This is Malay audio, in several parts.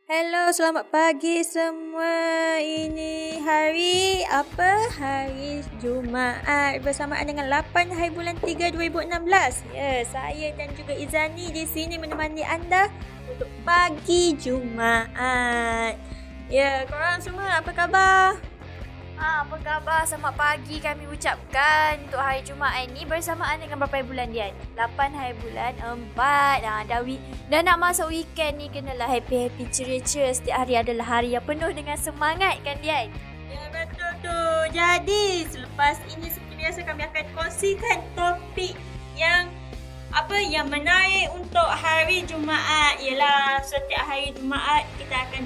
Hello, selamat pagi semua. Ini hari apa? Hari Jumaat bersamaan dengan 8 hari bulan 3 2016. Ya, saya dan juga Izani di sini menemani anda untuk pagi Jumaat. Ya, korang semua apa khabar? Apa khabar? Selamat pagi kami ucapkan untuk hari Jumaat ini bersamaan dengan berapa bulan Dian? 8 hari bulan 4. Dah nak masuk weekend ni, kenalah happy-happy, ceria-ceria. Setiap hari adalah hari yang penuh dengan semangat kan Dian? Ya, betul tu. Jadi, selepas ini seperti biasa kami akan kongsikan topik yang menarik untuk hari Jumaat. Ialah setiap hari Jumaat kita akan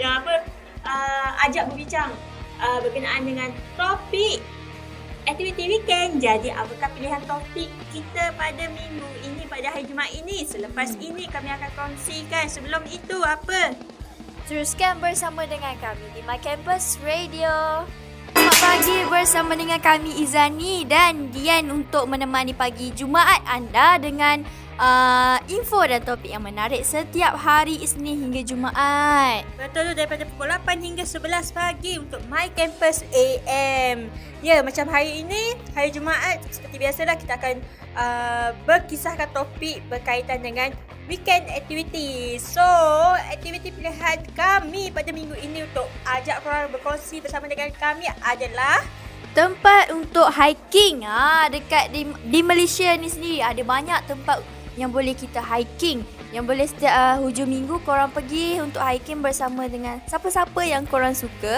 ajak berbincang berkenaan dengan topik aktiviti weekend. Jadi apakah pilihan topik kita pada minggu ini, pada hari Jumaat ini? Selepas ini kami akan kongsikan. Sebelum itu apa? Teruskan bersama dengan kami di My Campus Radio. Selamat pagi bersama dengan kami Izani dan Dian untuk menemani pagi Jumaat anda dengan info dan topik yang menarik setiap hari Isnin hingga Jumaat. Betul, daripada pukul 8 hingga 11 pagi untuk My Campus AM. Ya, macam hari ini, hari Jumaat, seperti biasalah kita akan berkisahkan topik berkaitan dengan weekend activity. So, aktiviti pilihan kami pada minggu ini untuk ajak korang berkongsi bersama dengan kami adalah tempat untuk hiking. Dekat di Malaysia ni sendiri ada banyak tempat yang boleh kita hiking, yang boleh setiap hujung minggu korang pergi untuk hiking bersama dengan siapa-siapa yang korang suka.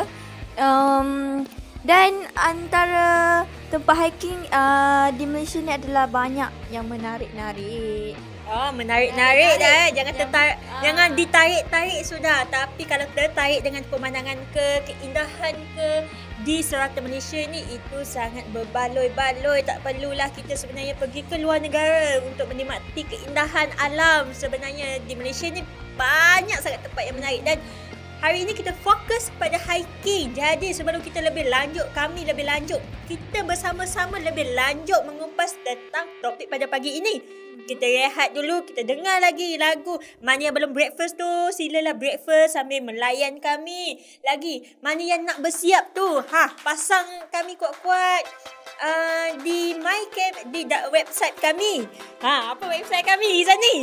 Dan antara tempat hiking di Malaysia ni adalah banyak yang menarik-narik. Menarik-narik dah. Jangan ditarik-tarik sudah. Tapi kalau tertarik dengan pemandangan keindahan di serata Malaysia ni, itu sangat berbaloi-baloi. Tak perlulah kita sebenarnya pergi ke luar negara untuk menikmati keindahan alam. Sebenarnya di Malaysia ni banyak sangat tempat yang menarik. Dan hari ini kita fokus pada hiking. Jadi sebelum kita kami lebih lanjut, kita bersama-sama lebih lanjut mengupas tentang topik pada pagi ini. Kita rehat dulu, kita dengar lagi lagu. Mana yang belum breakfast tu, silalah breakfast sambil melayan kami. Lagi, mana yang nak bersiap tu, pasang kami kuat-kuat di website kami. Apa website kami, Izani?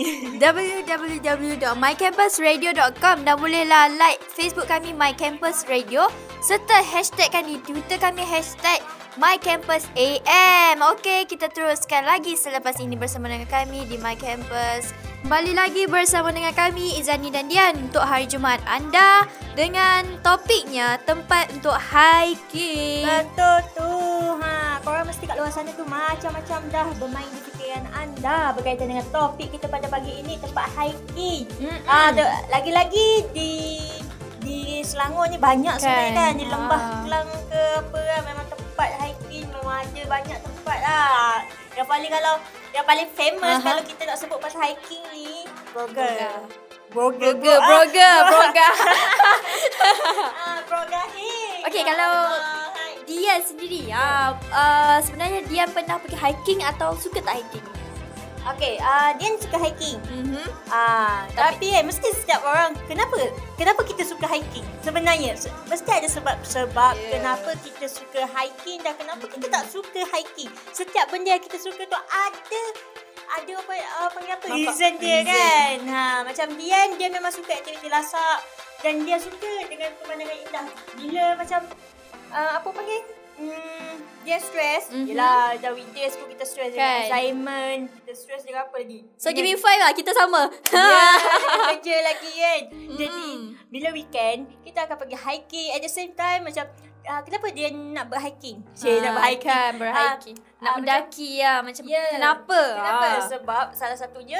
www.mycampusradio.com. Dan bolehlah like Facebook kami My Campus Radio, serta hashtag kami Twitter kami #MyCampusAM. Okey, kita teruskan lagi selepas ini bersama dengan kami di My Campus. Kembali lagi bersama dengan kami Izani dan Dian untuk hari Jumaat anda dengan topiknya tempat untuk hiking. Betul tu. Korang mesti kat luar sana tu macam-macam dah bermain di fikiran anda berkaitan dengan topik kita pada pagi ini, tempat hiking. Lagi-lagi di Selangor ni banyak sebenarnya kan, di Lembah Kelang ke apa kan, memang tempat hiking memang ada banyak tempat lah. Yang paling famous kalau kita nak sebut pasal hiking ni, Broga Hill. Okey, kalau Dian sendiri sebenarnya Dian pernah pergi hiking atau suka tak hiking? Okey, Dian suka hiking. Tapi mesti setiap orang, kenapa kita suka hiking? Sebenarnya mesti ada sebab kenapa kita suka hiking dan kenapa kita tak suka hiking. Setiap benda yang kita suka tu ada reason dia kan. Macam Dian, dia memang suka aktiviti lasak dan dia suka dengan pemandangan indah. Bila macam dia stres, yelah dah weekdays pun kita stres dengan assignment, kita stres dengan apa lagi. So give me 5 lah, kita sama. Dengan kerja lagi kan. Jadi bila weekend kita akan pergi hiking. At the same time macam kenapa dia nak berhiking? Nak berhiking. Nak mendaki macam kenapa? Sebab salah satunya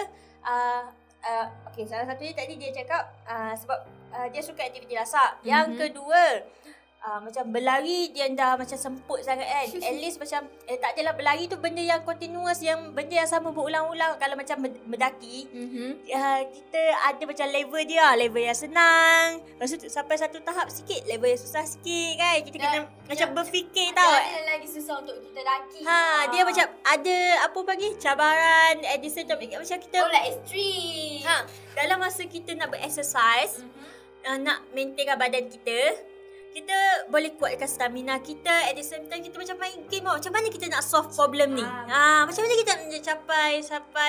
tadi dia cakap sebab dia suka aktiviti lasak. Yang kedua, macam berlari dia dah macam semput sangat kan. At least macam tak adalah berlari tu benda yang continuous, yang benda yang sama berulang-ulang. Kalau macam mendaki, kita ada macam level dia, level yang senang, lepas tu sampai satu tahap sikit level yang susah sikit kan. Kita kena macam berfikir tau. Ada lagi susah untuk kita daki. Dia macam ada cabaran at the same time, macam kita like extreme. dalam masa kita nak berexercise, nak maintainkan badan kita boleh kuatkan stamina kita. At the same time kita macam main game. Macam mana kita nak solve problem ni? Macam mana kita nak sampai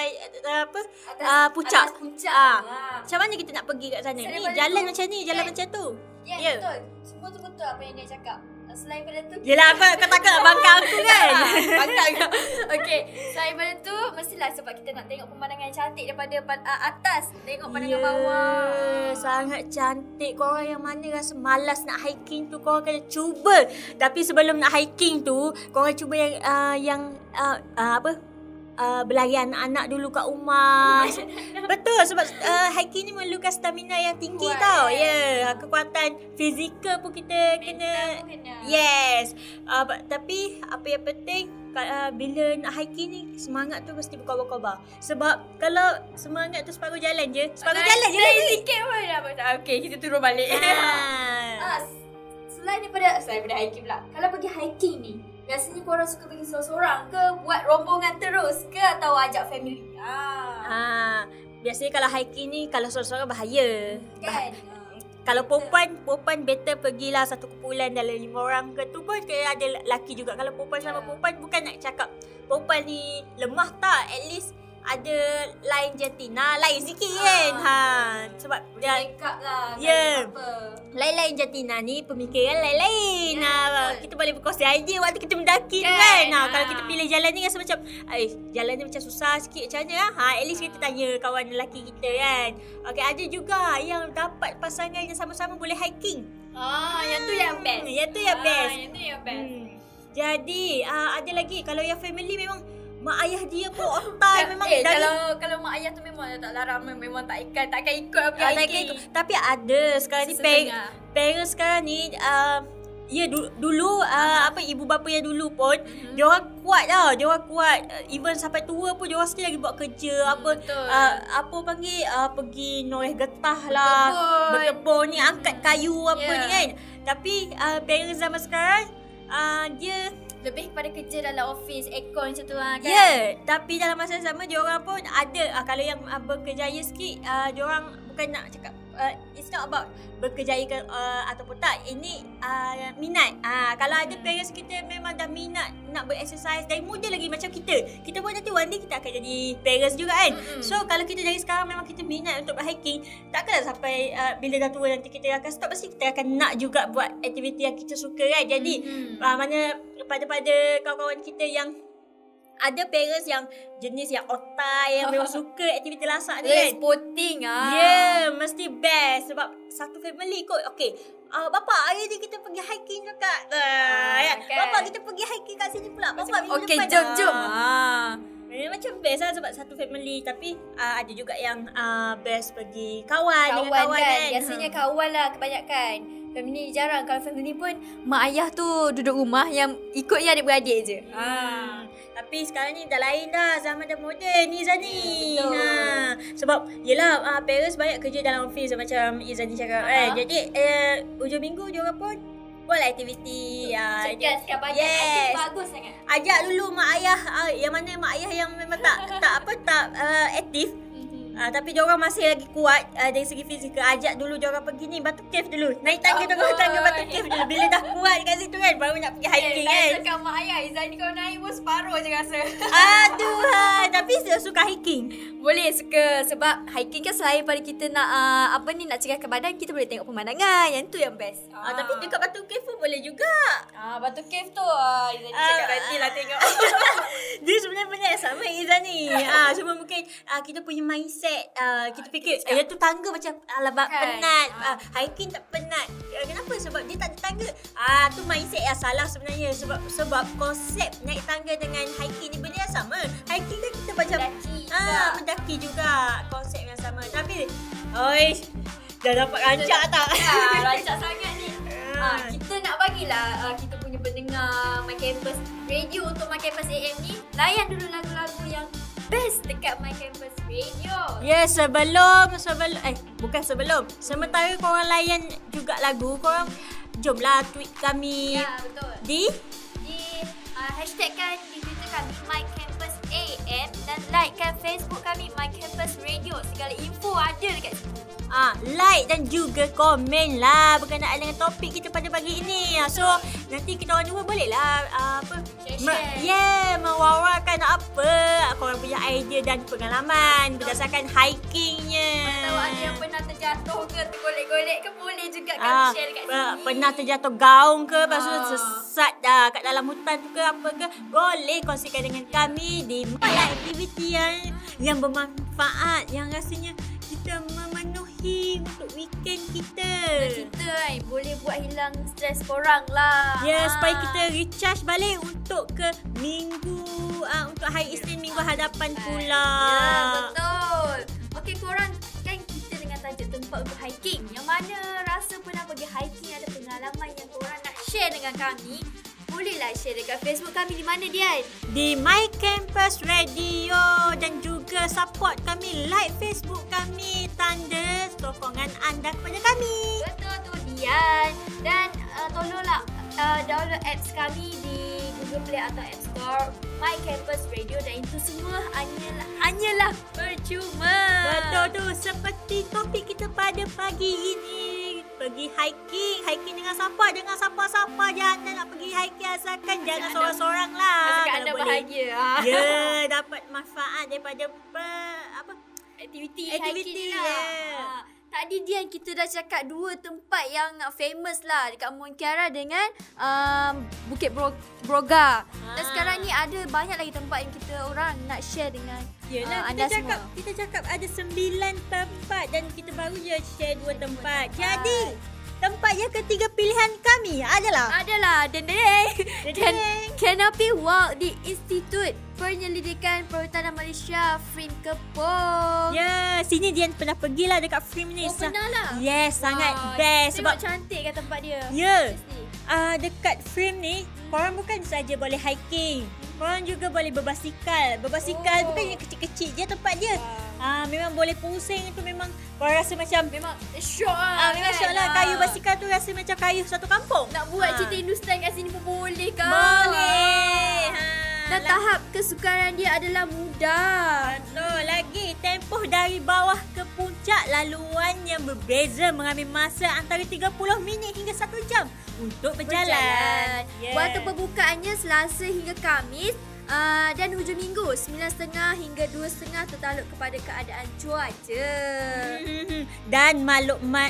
puncak. Macam mana kita nak pergi kat sana? Ni jalan macam ni, jalan macam tu. Ya, betul. Semua tu betul apa yang dia cakap. Selain pada tu, yelah, kau takut nak bangkang aku kan? bangkang kau. Okay, selain pada tu mestilah sebab kita nak tengok pemandangan yang cantik daripada atas. Tengok pandangan bawah. Sangat cantik. Korang yang mana rasa malas nak hiking tu, korang kena cuba. Tapi sebelum nak hiking tu, korang cuba yang berlari anak-anak dulu kat rumah. Betul, sebab hiking ni memerlukan stamina yang tinggi tau. Kekuatan fizikal pun kita kena. Yes. Tapi apa yang penting, bila nak hiking ni, semangat tu mesti berkobar-kobar. Sebab kalau semangat tu separuh jalan je sikit pun dah. Okay, kita turun balik. Selain daripada hiking pula, kalau pergi hiking ni, biasanya korang suka pergi seorang-seorang ke, buat rombongan terus ke, atau ajak family? Biasanya kalau hiking ni, kalau seorang-seorang bahaya. Kan? Kalau perempuan better pergilah satu kumpulan dalam 5 orang ke, tu pun kena ada lelaki juga. Kalau perempuan sama perempuan, bukan nak cakap perempuan ni lemah tak, at least ada lain jantina, lain sikit kan. Sebab dia backup lah. Lain-lain jantina ni pemikiran lain-lain. Kita boleh berkongsi idea waktu kita mendaki kan. Kalau kita pilih jalan ni rasa macam jalan ni macam susah sikit, macam mana at least kita tanya kawan lelaki kita kan. Okay, ada juga yang dapat pasangan yang sama-sama boleh hiking. Yang tu yang best. Yang tu yang best. Jadi ada lagi, kalau yang family memang mak ayah dia pun otai memang kalau mak ayah tu memang tak larang, memang takkan ikut apa hiking. Tapi ada sekarang ni parents sekarang ni dulu ibu bapa yang dulu pun dia orang kuat tau. Dia orang kuat, even sampai tua pun dia orang still lagi buat kerja. Pergi noreh getah lah, berkebun ni, angkat kayu ni kan. Tapi parents zaman sekarang dia lebih kepada kerja dalam office, aircon macam tu kan. Tapi dalam masa yang sama diorang pun ada kalau yang berkejaya sikit, diorang bukan nak cakap it's not about berkejaya ke ataupun tak. Ini minat. Kalau ada parents kita memang dah minat nak berexercise dari muda lagi macam kita pun nanti one day kita akan jadi parents juga kan. So kalau kita dari sekarang memang kita minat untuk berhiking, takkanlah sampai bila dah tua nanti kita akan stop. Pasti kita akan nak juga buat aktiviti yang kita suka kan. Jadi mana pada kawan-kawan kita yang ada parents yang jenis yang otai, yang memang suka aktiviti lasak ni kan. Sporting mesti best. Sebab satu family kot. Okay, bapa, hari ni kita pergi hiking dekat kan? Bapa, kita pergi hiking kat sini pula. Bapa, minggu depan jom. Macam best lah sebab satu family. Tapi ada juga yang best pergi dengan kawan kan. Biasanya kawan lah kebanyakan. Family jarang. Kalau family pun mak ayah tu duduk rumah, yang ikut yang adik-beradik je. Tapi sekarang ni dah lain dah. Zaman dah moden ni Izani. Sebab yelah parents banyak kerja dalam office macam Izani cakap kan. Jadi hujung minggu diorang pun buat aktiviti. Cekaskan badan. Aktif bagus sangat. Ajak dulu mak ayah. Yang mana mak ayah yang memang tak aktif. Tapi diorang masih lagi kuat dari segi fizikal. Ajak dulu diorang pergi ni Batu Cave dulu. Naik tangga Batu Cave dulu. Bila dah kuat kat situ kan, baru nak pergi hiking kan. Cakap mak ayah, Izani kau naik pun separuh je rasa. Tapi suka hiking. Boleh, suka. Sebab hiking kan selain pada kita nak nak cegahkan badan, kita boleh tengok pemandangan. Yang tu yang best. Tapi dekat Batu Cave pun boleh juga. Batu Cave tu Izani cakap nanti lah tengok. Dia sebenarnya sama Izani. Cuma mungkin kita punya mindset. Kita fikir tu tangga macam penat. Hiking tak penat. Kenapa? Sebab dia tak ada tangga. Tu mindset yang salah sebenarnya. Sebab konsep naik tangga dengan hiking ni benda yang sama. Hiking kan kita macam mendaki juga. Konsep yang sama. Tapi dah dapat rancak tak? Rancak sangat ni. Kita nak bagilah kita punya pendengar My Campus Radio untuk My Campus AM ni layan dulu lagu-lagu yang best dekat My Campus Radio. Sementara korang layan juga lagu, korang jomlah tweet kami. Betul. Di hashtagkan di Twitter kami My Campus AM dan likekan Facebook kami My Campus Radio. Segala info ada dekat situ. Like dan juga komen lah berkenaan dengan topik kita pada pagi ini. So nanti kita orang dua boleh lah mewawarkan apa korang punya idea dan pengalaman berdasarkan hikingnya. Tahu ada yang pernah terjatuh ke, tergolek-golek ke, boleh juga kami share dekat sini. Pernah terjatuh gaung ke, lepas tu sesat kat dalam hutan tu ke apa ke, boleh kongsikan dengan kami di aktiviti yang bermanfaat, yang rasanya kita memenuhi untuk weekend kita. Kita boleh buat hilang stres korang lah. Supaya kita recharge balik untuk ke minggu, untuk hari Isnin minggu hadapan pula. Betul. Okey, korang kan kita dengan tajuk tempat untuk hiking. Yang mana rasa pernah pergi hiking, ada pengalaman yang korang nak share dengan kami, bolehlah share dekat Facebook kami. Di mana, Dian? Di My Campus Radio. Dan juga support kami, like Facebook kami, tanda sokongan anda kepada kami. Betul tu, Dian. Dan tolonglah download apps kami di Google Play atau App Store, My Campus Radio. Dan itu semua hanyalah percuma. Betul tu, seperti topik kita pada pagi ini. Pergi hiking dengan siapa jangan nak pergi hiking asalkan jangan seorang-seorang lah. Asalkan anda bahagia. Dapat manfaat daripada aktiviti hiking lah. Tadi Dian kita dah cakap dua tempat yang famous lah dekat Mont Kiara dengan Bukit Broga. Dan sekarang ni ada banyak lagi tempat yang kita orang nak share dengan anda semua. Kita cakap ada 9 tempat dan kita baru je share 2 tempat. Jadi tempat yang ketiga pilihan kami adalah Canopy Walk di Institut Penyelidikan Perhutanan Malaysia, FRIM Kepong. Sini Dian pernah pergilah dekat FRIM ni. Pernah lah. Yes, sangat best. Sebab cantik kan tempat dia. Dekat FRIM ni korang bukan saja boleh hiking, korang juga boleh berbasikal. Bukan yang kecil-kecil je tempat dia. Memang boleh pusing tu, memang korang rasa macam memang syok lah. Memang syok lah. Kayu basikal tu rasa macam kayu satu kampung. Nak buat cerita Hindustan kat sini pun boleh kau. Boleh. Dan tahap kesukaran dia adalah mudah. Betul lagi. Tempoh dari bawah ke puncak laluan yang berbeza mengambil masa antara 30 minit hingga 1 jam untuk berjalan. Waktu pembukaannya Selasa hingga Khamis. Dan hujung minggu 9.30 hingga 2.30 tertaluk kepada keadaan cuaca. Dan maklumat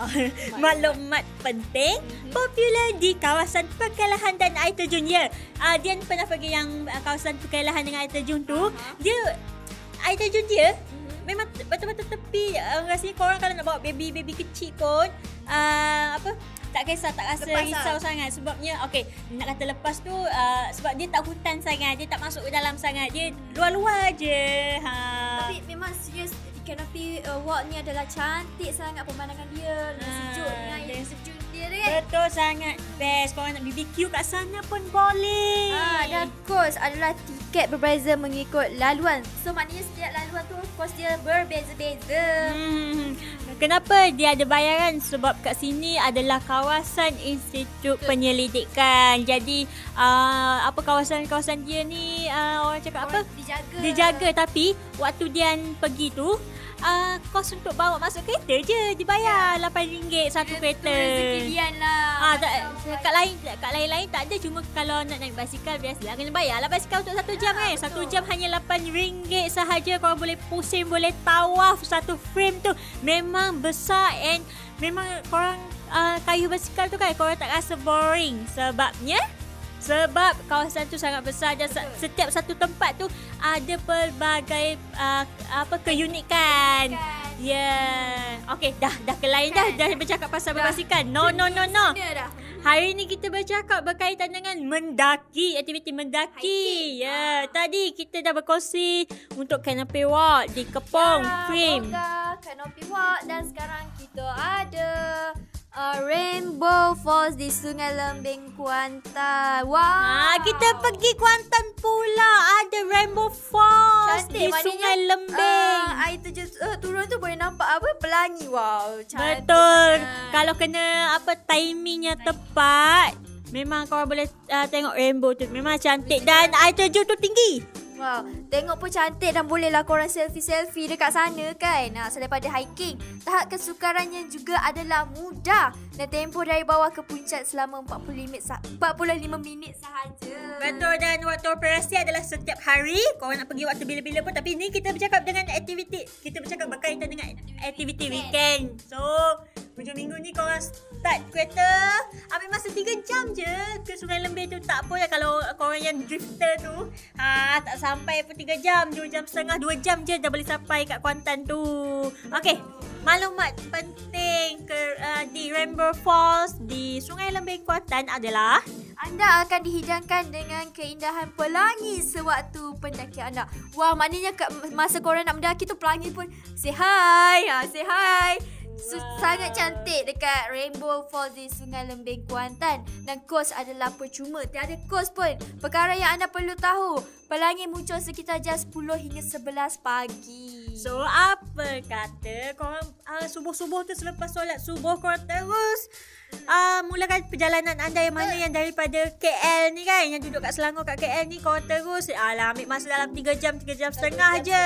penting popular di kawasan perkelahan dan air terjun. Dian pernah pergi yang kawasan perkelahan dengan air terjun tu. Air terjun dia memang betul-betul tepi. Rasanya korang kalau nak bawa baby kecil pun tak kisah, tak rasa risau sangat. Sebabnya nak kata lepas tu sebab dia tak hutan sangat, dia tak masuk ke dalam sangat, dia luar-luar je. Tapi memang serius Canopy Walk ni adalah cantik sangat pemandangan dia. Sejuk ni, yang sejuk dia kan. Betul sangat best. Korang nak BBQ kat sana pun boleh. Dan kos adalah tiket berbeza mengikut laluan. So maknanya setiap laluan tu kos dia berbeza-beza. Kenapa dia ada bayaran? Sebab kat sini adalah kawasan Institut Penyelidikan. Jadi kawasan-kawasan dia ni orang cakap apa? Dijaga. Tapi waktu Dian pergi tu kos untuk bawa masuk kereta je dibayar RM8 satu kereta. Rezeki Dian lah. Kat lain-lain tak ada. Cuma kalau nak naik basikal biasalah kena bayar lah basikal untuk 1 jam kan. 1 jam hanya RM8 sahaja. Korang boleh pusing, boleh tawaf satu frame tu. Memang besar and memang korang kayu basikal tu kan korang tak rasa boring. Sebab kawasan tu sangat besar dan setiap satu tempat tu ada pelbagai keunikan. Dah ke lain dah bercakap pasal berbasikal. No. Hari ni kita bercakap berkaitan dengan mendaki, aktiviti mendaki. Tadi kita dah berkongsi untuk Canopy Walk di Kepong, FRIM. Canopy Walk dan sekarang kita ada Rainbow Falls di Sungai Lembing, Kuantan. Kita pergi Kuantan pula. Ada Rainbow Falls cantik, di Sungai Lembing. Air terjun turun tu boleh nampak pelangi. Cantik. Betul. Kalau kena timingnya tepat, memang korang boleh tengok rainbow tu. Memang cantik dan air terjun tu tinggi. Wow, tengok pun cantik dan bolehlah korang selfie-selfie dekat sana kan. Selain daripada hiking, tahap kesukarannya juga adalah mudah dan tempoh dari bawah ke puncak selama 45 minit sahaja. Betul, dan waktu operasi adalah setiap hari. Korang nak pergi waktu bila-bila pun. Tapi ni kita bercakap dengan aktiviti. Kita bercakap berkaitan dengan aktiviti weekend. So, hujung minggu ni korang start kereta. Ambil masa 3 jam je ke Sungai Lembeh tu. Tak apa ya kalau korang yang drifter tu. Tak sampai pun 3 jam. 2 jam setengah, 2 jam je dah boleh sampai kat Kuantan tu. Okey. Maklumat penting di Rainbow Falls di Sungai Lembeh Kuantan adalah anda akan dihidangkan dengan keindahan pelangi sewaktu pendakian anda. Wah, maknanya masa korang nak mendaki tu pelangi pun say hi. Say hi. Sangat cantik dekat Rainbow Falls di Sungai Lembeh Kuantan. Dan kos adalah percuma. Tiada kos pun. Perkara yang anda perlu tahu, pelangi muncul sekitar jam 10 hingga 11 pagi. So, apa kata korang subuh-subuh tu selepas solat subuh korang terus mulakan perjalanan anda yang mana yang daripada KL ni kan, yang duduk kat Selangor kat KL ni, korang terus ambil masa dalam 3 jam setengah je.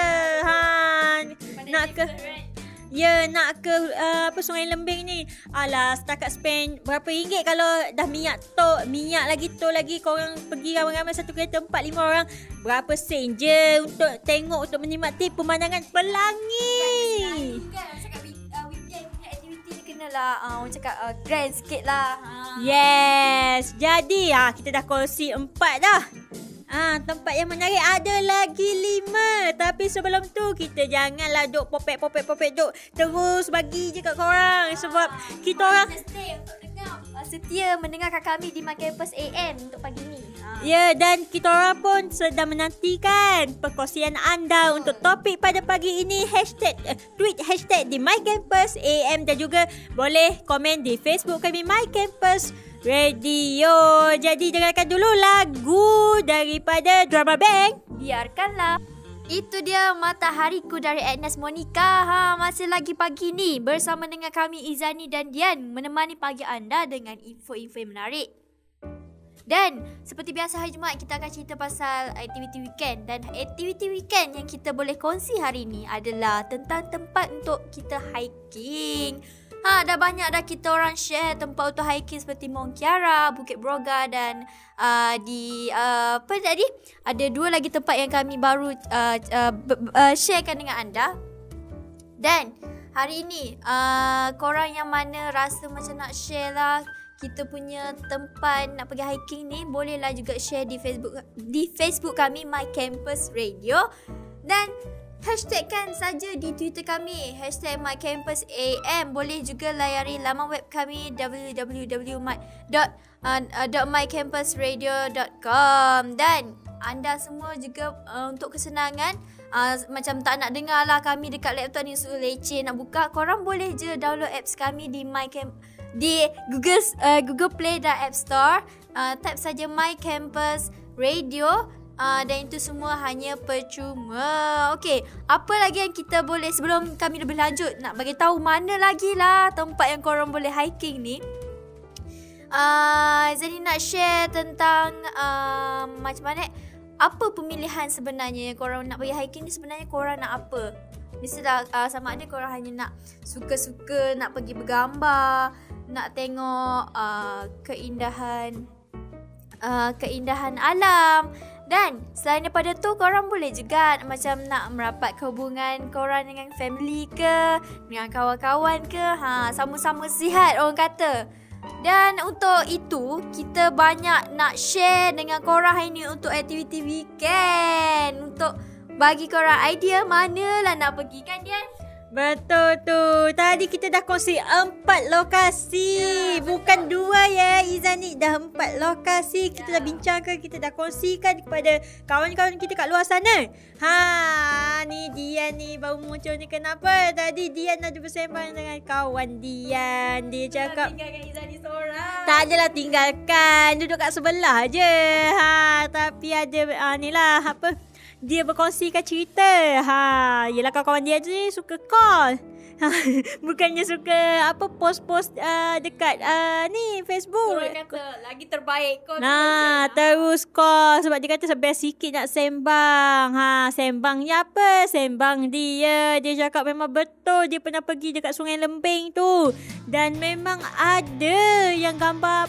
Nak ke Sungai Lembeh ni. Setakat spend berapa ringgit kalau dah minyak lagi korang pergi ramai-ramai satu kereta 4-5 orang. Berapa sen je untuk tengok, untuk menikmati pemandangan pelangi. Cakap weekend punya aktiviti ni kenalah orang cakap grand sikit lah. Yes. Jadi kita dah kongsi 4 dah. Tempat yang menarik ada lagi 5. Tapi sebelum tu kita janganlah duk popek duk terus bagi je kat korang. Sebab kita orang setia mendengarkan kami di My Campus AM untuk pagi ni. Ya, dan kita orang pun sedang menantikan perkongsian anda untuk topik pada pagi ini. Tweet hashtag di My Campus AM dan juga boleh komen di Facebook kami My Campus Radio. Jadi dengarkan dulu lagu daripada Drama Bank. Biarkanlah. Itu dia Matahariku dari Agnes Monica. Masih lagi pagi ni bersama dengan kami Izani dan Dian menemani pagi anda dengan info-info yang menarik. Dan seperti biasa hari Jumaat kita akan cerita pasal aktiviti weekend. Dan aktiviti weekend yang kita boleh kongsi hari ni adalah tentang tempat untuk kita hiking. Dah banyak dah kita orang share tempat untuk hiking seperti Mount Kiara, Bukit Broga dan ada 2 lagi tempat yang kami baru sharekan dengan anda. Dan hari ini korang yang mana rasa macam nak share lah kita punya tempat nak pergi hiking ni, bolehlah juga share di Facebook kami My Campus Radio. Dan hashtagkan saja di Twitter kami #MyCampusAM. Boleh juga layari laman web kami www.mycampusradio.com. Dan anda semua juga untuk kesenangan macam tak nak dengar lah kami dekat laptop ni leceh nak buka, korang boleh je download apps kami di Google Play dan App Store. Type saja My Campus Radio. Dan itu semua hanya percuma. Okey, apa lagi yang kita boleh, sebelum kami lebih lanjut nak bagi tahu mana lagi lah tempat yang korang boleh hiking ni. Jadi nak share tentang macam mana, apa pemilihan sebenarnya yang korang nak pergi hiking ni. Sebenarnya korang nak apa? Mestilah sama ada korang hanya nak suka-suka nak pergi bergambar, nak tengok keindahan alam. Dan selain daripada tu, korang boleh juga macam nak merapat hubungan korang dengan family ke, dengan kawan-kawan ke, sama-sama sihat orang kata. Dan untuk itu, kita banyak nak share dengan korang hari ni untuk aktiviti weekend, untuk bagi korang idea manalah nak pergi kan Dian? Betul tu. Tadi kita dah kongsi 4 lokasi. Bukan 2 ya Izani. Dah 4 lokasi. Kita dah bincangkan. Kita dah kongsikan kepada kawan-kawan kita kat luar sana. Ni Dian ni baru muncul ni. Kenapa? Tadi Dian ada bersembang dengan kawan Dian. Dia cakap tinggalkan Izani seorang. Tak adalah tinggalkan. Duduk kat sebelah je. Tapi ada ni lah apa, dia berkongsikan cerita. Yelah kawan-kawan dia ni suka call. Bukannya suka post-post dekat ni Facebook. Orang kata lagi terbaik kau. Terus call sebab dia kata sebab sikit nak sembang. Sembangnya apa? Sembang dia. Dia cakap memang betul dia pernah pergi dekat Sungai Lembing tu. Dan memang ada yang gambar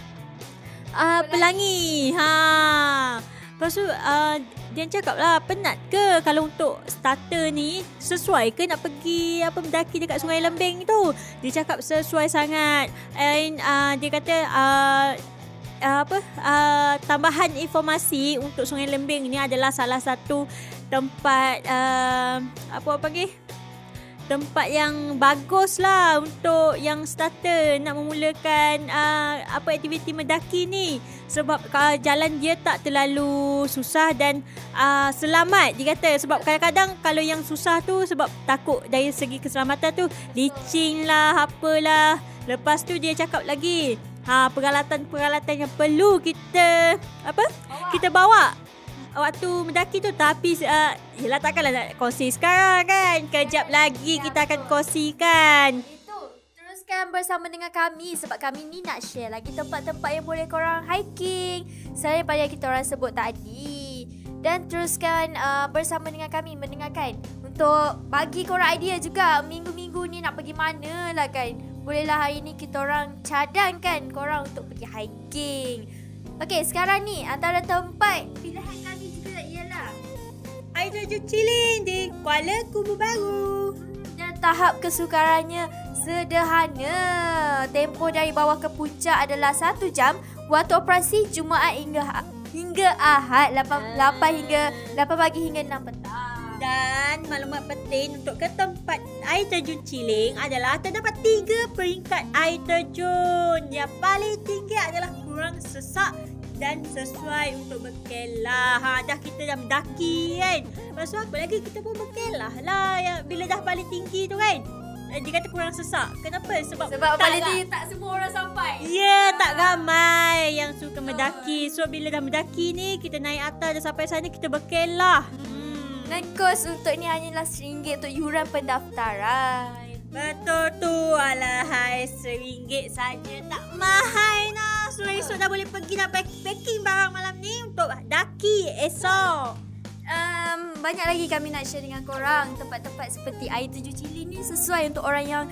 pelangi. Lepas tu dia cakap lah, penat ke kalau untuk starter ni, sesuai ke nak pergi mendaki dekat Sungai Lembing tu? Dia cakap sesuai sangat. And dia kata tambahan informasi untuk Sungai Lembing ni adalah salah satu tempat tempat yang bagus lah untuk yang starter nak memulakan aktiviti mendaki ni. Sebab jalan dia tak terlalu susah dan selamat dia kata. Sebab kadang-kadang kalau yang susah tu sebab takut dari segi keselamatan tu, licin lah, apalah. Lepas tu dia cakap lagi peralatan-peralatan yang perlu kita kita bawa waktu mendaki tu. Tapi yelah, takkanlah nak kongsi sekarang kan. Kejap lagi kita akan kongsikan. Itu teruskan bersama dengan kami sebab kami ni nak share lagi tempat-tempat yang boleh korang hiking selain pada yang kita orang sebut tadi. Dan teruskan bersama dengan kami mendengarkan untuk bagi korang idea juga minggu-minggu ni nak pergi mana lah kan. Bolehlah hari ni kita orang cadangkan korang untuk pergi hiking. Okey, sekarang ni antara tempat pilihan kami juga ialah Air Terjun Ciling di Kuala Kubu Baru. Dan tahap kesukarannya sederhana. Tempoh dari bawah ke puncak adalah 1 jam. Waktu operasi Jumaat hingga Ahad 8 pagi hingga 6 petang. Dan maklumat penting untuk ke tempat air terjun Ciling adalah terdapat 3 peringkat air terjun. Yang paling tinggi adalah kurang sesak dan sesuai untuk berkelah. Dah kita dah mendaki kan. Lepas tu apa lagi, kita pun berkelah lah bila dah paling tinggi tu kan. Dia kata kurang sesak. Kenapa? Sebab paling tinggi tak semua orang sampai. Ya, tak ramai yang suka mendaki. So bila dah mendaki ni, kita naik atas dah sampai sana, kita berkelah. Dan kos untuk ni hanyalah RM1 untuk yuran pendaftaran. Betul tu. Alahai, RM1 saja tak mahal lah. So esok dah boleh pergi dah packing barang malam ni untuk daki esok. Banyak lagi kami nak share dengan korang. Tempat-tempat seperti Air Terjun Ciling ni sesuai untuk orang yang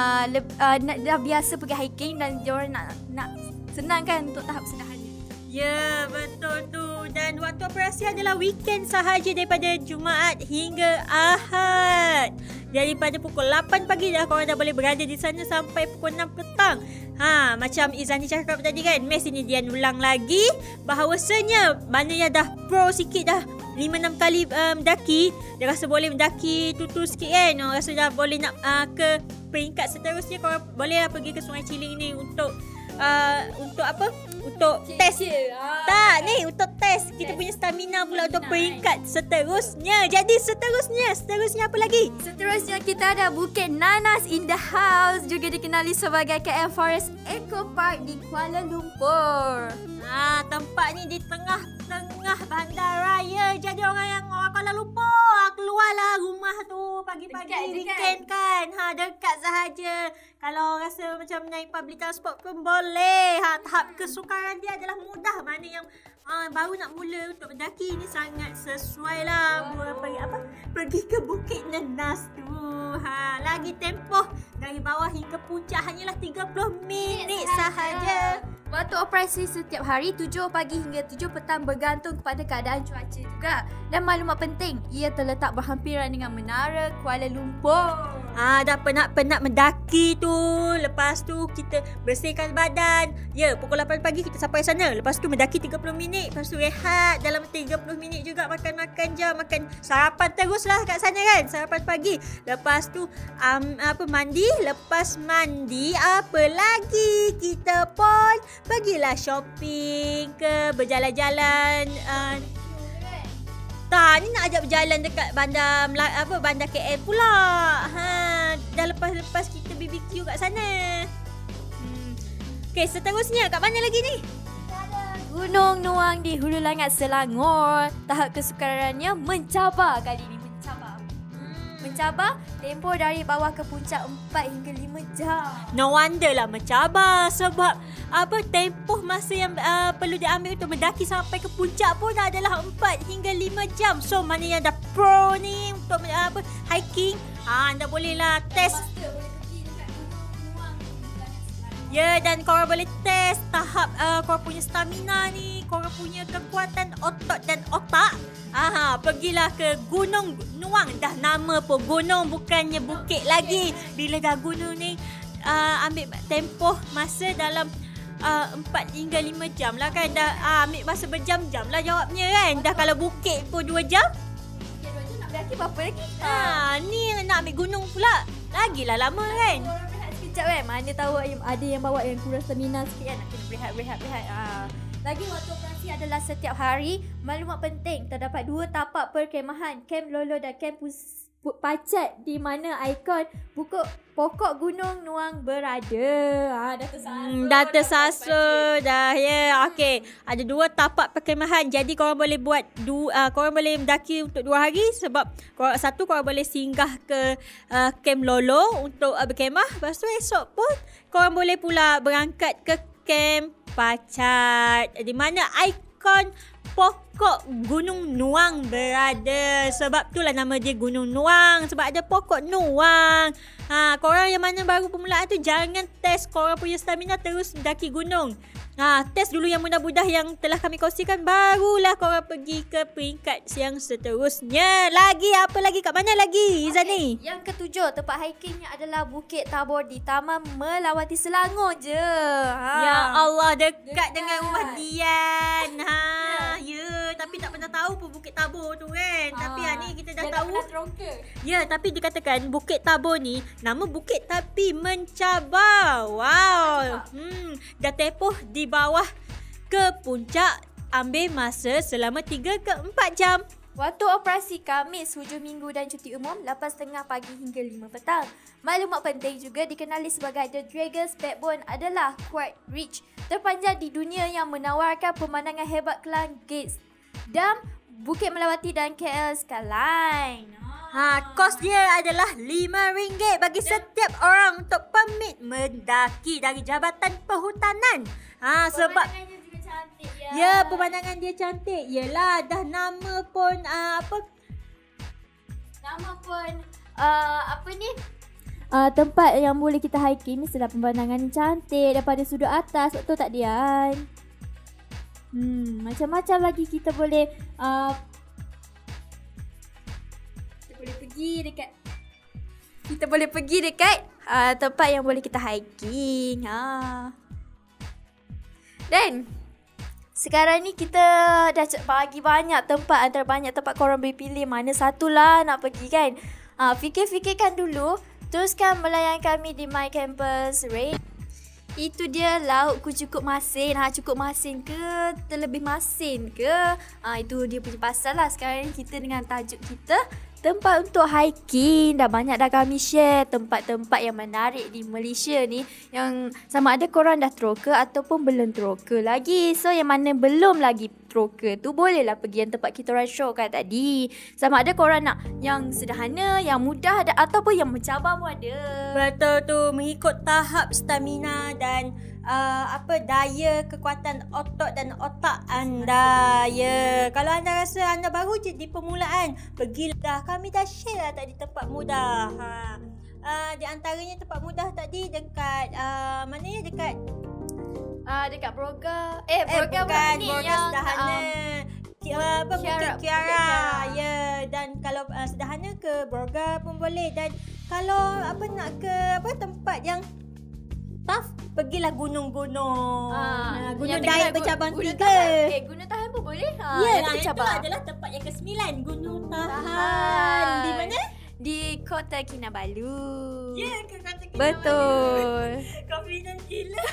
dah biasa pergi hiking dan diorang nak senangkan untuk tahap sederhana. Ya, betul tu. Dan waktu operasi adalah weekend sahaja daripada Jumaat hingga Ahad. Daripada pukul 8 pagi dah korang dah boleh berada di sana sampai pukul 6 petang. Macam Izani cakap tadi kan, Mes ini dia ulang lagi bahawasanya mana yang dah pro sikit dah 5-6 kali mendaki, dia rasa boleh mendaki tutu sikit kan. Rasa dah boleh nak ke peringkat seterusnya, korang bolehlah pergi ke Sungai Ciling ni untuk apa? Untuk test. Tak, ni untuk test kita punya stamina pula untuk peringkat seterusnya. Jadi seterusnya apa lagi? Seterusnya kita ada Bukit Nanas in the house, juga dikenali sebagai KL Forest Eco Park di Kuala Lumpur. Tempat ni di tengah bandaraya. Jadi orang Kuala Lumpur keluarlah rumah tu pagi-pagi weekend kan. Dekat sahaja. Kalau rasa macam naik public transport pun boleh. Tahap kesukaran dia adalah mudah. Mana yang baru nak mula untuk mendaki ni sangat sesuai lah. Pergi ke Bukit Nanas tu. Lagi tempoh dari bawah hingga puncak hanyalah 30 minit sahaja. Waktu operasi setiap hari 7 pagi hingga 7 petang bergantung kepada keadaan cuaca juga. Dan maklumat penting, ia terletak berhampiran dengan Menara Kuala Lumpur. Dah penat-penat mendaki tu. Lepas tu kita bersihkan badan. Ya, pukul 8 pagi kita sampai sana. Lepas tu mendaki 30 minit. Lepas tu rehat dalam 30 minit juga, makan-makan je. Makan sarapan teruslah kat sana kan. Sarapan pagi. Lepas tu mandi. Lepas mandi apa lagi? Kita pun pergilah shopping ke, berjalan-jalan. Tak, ni nak ajak berjalan dekat bandar KL pula. Dah lepas kita BBQ kat sana. Okey, seterusnya kat mana lagi ni? Gunung Nuang di Hulu Langat Selangor. Tahap kesukarannya mencabar kali ni. Mencabar Tempoh dari bawah ke puncak 4 hingga 5 jam. No wonder lah mencabar sebab tempoh masa yang perlu diambil untuk mendaki sampai ke puncak pun adalah 4 hingga 5 jam. So mana yang dah pro ni untuk hiking, anda bolehlah test. Ya, dan korang boleh test tahap korang punya stamina ni, korang punya kekuatan otot dan otak. Pergilah ke Gunung Nuang. Dah nama pun gunung, bukannya bukit lagi. Bila dah gunung ni ambil tempoh masa dalam 4 hingga 5 jam lah kan. Dah ambil masa berjam-jam lah jawabnya kan. Dah kalau bukit pun 2 jam. Bukit 2 jam nak berdaki berapa lagi? Ni nak ambil gunung pula. Lagilah lama kan. Sekejap kan. Mana tahu ada yang bawa yang kurang stamina sikit kan. Nak kena rehat. Lagi waktu operasi adalah setiap hari. Maklumat penting, terdapat 2 tapak perkemahan, Kem Lolo dan Kem Pacat, di mana ikon pokok Gunung Nuang berada. Dah tersasul dah. Ya, okey. Ada 2 tapak perkemahan. Jadi korang boleh buat korang boleh mendaki untuk 2 hari sebab korang boleh singgah ke Kem Lolo untuk berkemah. Lepas tu esok pun korang boleh pula berangkat ke Kem Pacat, di mana ikon pokok Gunung Nuang berada. Sebab itulah nama dia Gunung Nuang, sebab ada pokok Nuang. Korang yang mana baru permulaan tu jangan test korang punya stamina terus mendaki gunung. Test dulu yang mudah-mudah yang telah kami kongsikan, barulah korang pergi ke peringkat yang seterusnya. Lagi apa lagi? Kat mana lagi Izani? Yang ke-7, tempat hikingnya adalah Bukit Tabor di Taman Melawati Selangor je. Ya Allah, dekat dengan rumah Dian. Ya, tapi tak pernah tahu pun Bukit Tabor tu kan. Tapi ni kita dah tahu. Ya, tapi dikatakan Bukit Tabor ni nama bukit tapi mencabar. Wow. Dah tempoh di bawah ke puncak ambil masa selama 3 ke 4 jam. Waktu operasi Khamis, hujung minggu dan cuti umum 8.30 pagi hingga 5 petang. Maklumat penting juga dikenali sebagai The Dragon's Backbone adalah Quad Ridge terpanjang di dunia yang menawarkan pemandangan hebat Klang Gates, Dam, Bukit Melawati dan KL Skyline. Kos dia adalah RM5 bagi setiap orang untuk permit mendaki dari Jabatan Perhutanan. Sebab pemandangannya juga cantik ya. Ya, pemandangan dia cantik. Yelah, dah nama pun tempat yang boleh kita hiking ni sedang pemandangan cantik daripada sudut atas. Betul tak Dian? Macam-macam lagi kita boleh kita boleh pergi dekat tempat yang boleh kita hiking. Dan sekarang ni kita dah bagi banyak tempat, antara banyak tempat korang boleh pilih mana satulah nak pergi kan. Fikir-fikirkan dulu. Teruskan melayan kami di My Campus Radio. Itu dia laukku cukup masin. Cukup masin ke terlebih masin ke? Itu dia punya pasal lah. Sekarang ni kita dengan tajuk kita tempat untuk hiking. Dah banyak dah kami share tempat-tempat yang menarik di Malaysia ni, yang sama ada korang dah teroka ataupun belum teroka lagi. So yang mana belum lagi teroka tu bolehlah pergi yang tempat kita orang show kan tadi. Sama ada korang nak yang sederhana, yang mudah ataupun yang mencabar pun ada. Betul tu, mengikut tahap stamina dan daya kekuatan otot dan otak anda. Ya, kalau anda rasa anda baru je di permulaan, pergilah. Kami dah share lah tadi tempat mudah. Di antaranya tempat mudah tadi dekat mana ya, dekat Broga. Bukan ni Broga yang sederhana. Bukit Kiara. Ya, dan kalau sederhana ke Broga pun boleh. Dan kalau nak ke tempat yang tough, pergilah gunung-gunung. Gunung Daik bercabang 3. Gunung Tahan pun boleh. Itu adalah tempat yang ke-9, Gunung Tahan. Di mana? Di Kota Kinabalu. Ya, ke Kota Kinabalu. Betul. Confident gila.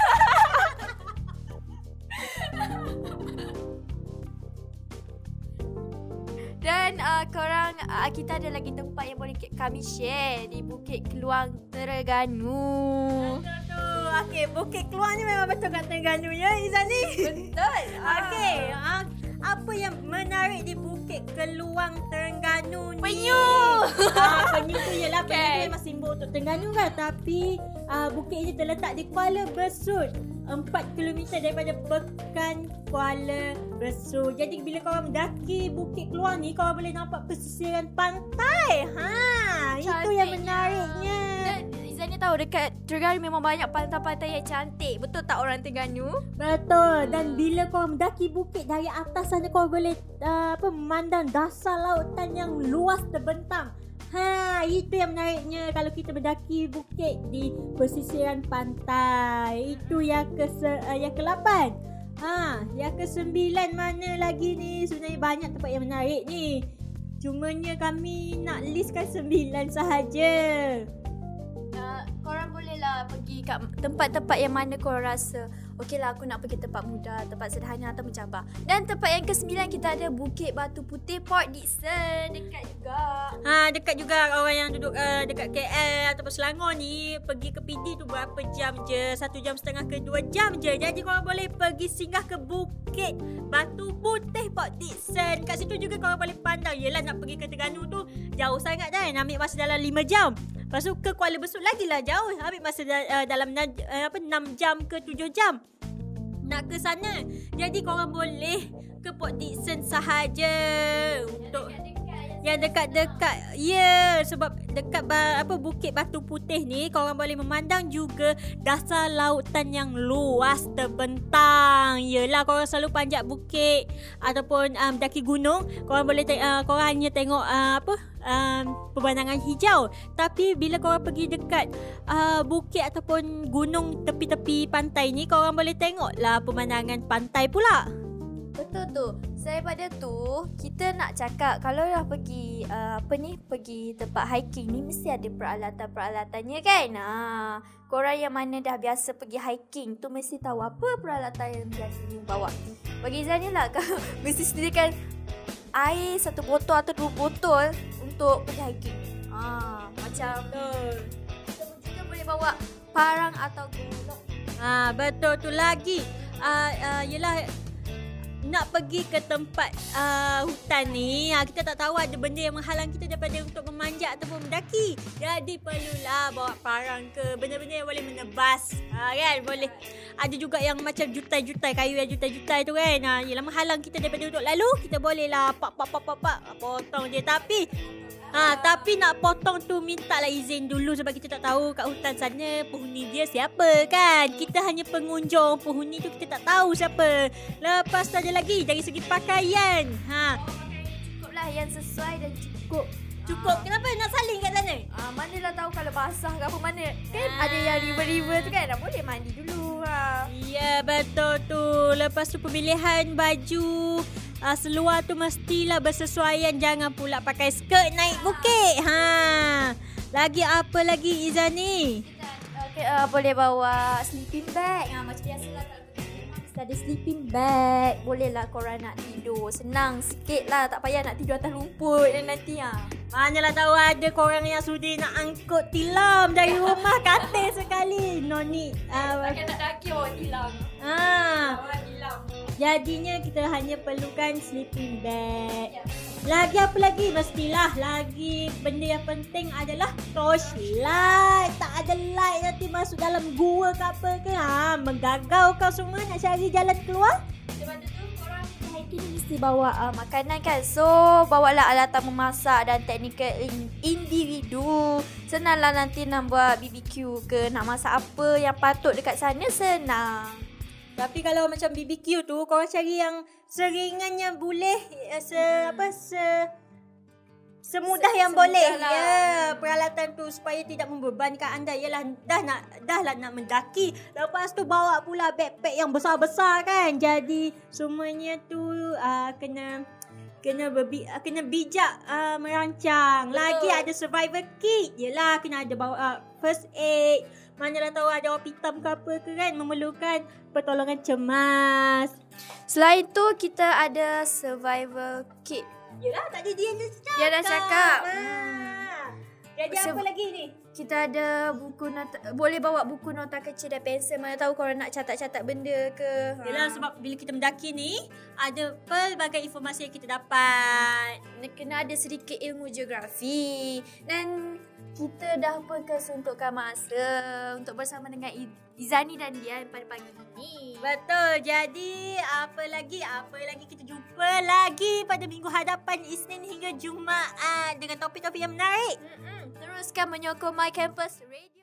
Dan korang, kita ada lagi tempat yang boleh kami share di Bukit Keluang Terengganu. Betul. Okey, Bukit Keluang ni memang betul kat Terengganu ya, Izani. Betul. Okey. Apa yang menarik di Bukit Bukit Keluang Terengganu ni. Penyu. Penyu tu ialah penyu tu memang simbol untuk Terengganu kan. Tapi bukit ini terletak di Kuala Besut, 4 km daripada Pekan Kuala Besut. Jadi bila korang mendaki Bukit Keluang ni, korang boleh nampak pesisiran pantai. Itu yang menariknya. Dan Izani tahu dekat Terengganu memang banyak pantai-pantai yang cantik. Betul tak orang Terengganu? Betul. Dan bila korang mendaki bukit dari atas sana, korang boleh memandang dasar lautan yang luas terbentang. Itu yang menariknya kalau kita mendaki bukit di pesisiran pantai. Itu yang ke-8. Yang ke-9 mana lagi ni? Sebenarnya banyak tempat yang menarik ni. Cumanya kami nak listkan 9 sahaja. Korang bolehlah pergi kat tempat-tempat yang mana korang rasa okeylah aku nak pergi tempat mudah, tempat sederhana atau mencabar. Dan tempat yang ke-9 kita ada Bukit Batu Putih, Port Dickson. Dekat juga. Dekat juga. Orang yang duduk dekat KL ataupun Selangor ni pergi ke PD tu berapa jam je? 1 jam setengah ke 2 jam je. Jadi korang boleh pergi singgah ke Bukit Batu Putih, Port Dickson. Kat situ juga korang boleh pandang. Yelah, nak pergi ke Terengganu tu jauh sangat kan. Ambil masa dalam 5 jam. Lepas tu ke Kuala Besut lagi lah jauh. Ambil masa dalam 6 jam ke 7 jam nak ke sana. Jadi korang boleh ke Port Dickson sahaja untuk yang dekat-dekat. Sebab dekat Bukit Batu Putih ni korang boleh memandang juga dasar lautan yang luas terbentang. Yelah, korang selalu panjat bukit ataupun daki gunung, korang boleh korang hanya tengok pemandangan hijau. Tapi bila korang pergi dekat bukit ataupun gunung tepi-tepi pantai ni, korang boleh tengoklah pemandangan pantai pula. Betul tu. Daripada tu, kita nak cakap kalau dah pergi pergi tempat hiking ni mesti ada peralatan-peralatannya kan. Korang yang mana dah biasa pergi hiking tu mesti tahu apa peralatan yang biasa bawa. Bagi Zani lah, kau mesti sediakan air 1 botol atau 2 botol untuk pergi hiking. Macam kita juga boleh bawa parang atau golok. Betul tu lagi. Yelah, nak pergi ke tempat hutan ni, kita tak tahu ada benda yang menghalang kita daripada untuk memanjat ataupun mendaki. Jadi perlulah bawa parang ke benda-benda yang boleh menebas. Kan boleh. Ada juga yang macam jutai-jutai, kayu yang jutai-jutai tu kan. Yelah, menghalang kita daripada untuk lalu. Kita bolehlah pak potong je. Tapi nak potong tu mintalah izin dulu sebab kita tak tahu kat hutan sana penghuni dia siapa kan. Kita hanya pengunjung, penghuni tu kita tak tahu siapa. Lepas tu ada lagi dari segi pakaian. Cukuplah yang sesuai dan cukup. Kenapa nak saling kat sana? Manalah tahu kalau basah ke apa mana. Kan ada yang river-river tu kan, boleh mandi dulu. Ya, betul tu. Lepas tu pemilihan baju seluar tu mestilah bersesuaian. Jangan pula pakai skirt naik bukit. Lagi apa lagi Izani? Boleh bawa sleeping bag. Macam biasalah kalau kita ada sleeping bag. Bolehlah korang nak tidur senang sikit lah. Tak payah nak tidur atas rumput dan nanti Manalah tahu ada korang yang sudi nak angkut tilam dari rumah katil sekali. No need. Pakai nak daki bawa tilam. Bawa tilam. Jadinya kita hanya perlukan sleeping bag. Lagi apa lagi? Mestilah lagi benda yang penting adalah torchlight. Tak ada light nanti masuk dalam gua ke apa ke. Menggagau kau semua nak cari jalan keluar. Sebab tu korang hiking mesti bawa makanan kan. So bawalah alatan memasak dan teknikal individu. Senanglah nanti nak buat BBQ ke, nak masak apa yang patut dekat sana, senang. Tapi kalau macam BBQ tu, korang cari yang seringan yang boleh, semudah yang boleh. Ya, peralatan tu supaya tidak membebankan anda. Yalah, dah nak mendaki. Lepas tu bawa pula backpack yang besar-besar kan. Jadi semuanya tu kena bijak merancang. Lagi ada survival kit. Yalah, kena ada bawa first aid. Manalah tahu ada orang pitam ke apa ke kan, memerlukan pertolongan cemas. Selain tu kita ada survival kit. Yelah, tadi dia dah cakap. Dia dah cakap. Jadi apa lagi ni? kita ada buku nota, boleh bawa buku nota kecil dan pensel. Mana tahu korang nak catat-catat benda ke. Yelah, sebab bila kita mendaki ni, ada pelbagai informasi yang kita dapat. Kena ada sedikit ilmu geografi. Dan kita dah perkesuntukkan masa untuk bersama dengan Izani dan Dian pada pagi ini. Betul. Jadi, apa lagi kita jumpa lagi pada minggu hadapan, Isnin hingga Jumaat dengan topik-topik yang menarik. Teruskan menyokong My Campus Radio.